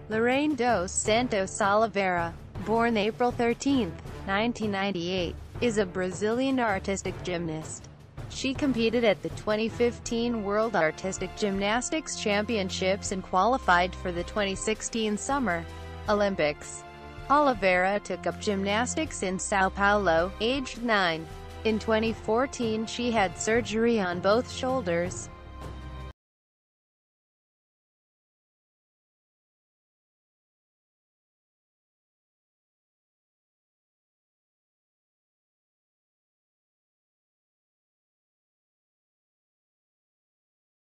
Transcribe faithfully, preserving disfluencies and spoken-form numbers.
Lorrane dos Santos Oliveira, born April thirteenth, nineteen ninety-eight, is a Brazilian artistic gymnast. She competed at the twenty fifteen World Artistic Gymnastics Championships and qualified for the twenty sixteen Summer Olympics. Oliveira took up gymnastics in São Paulo, aged nine. In twenty fourteen she had surgery on both shoulders.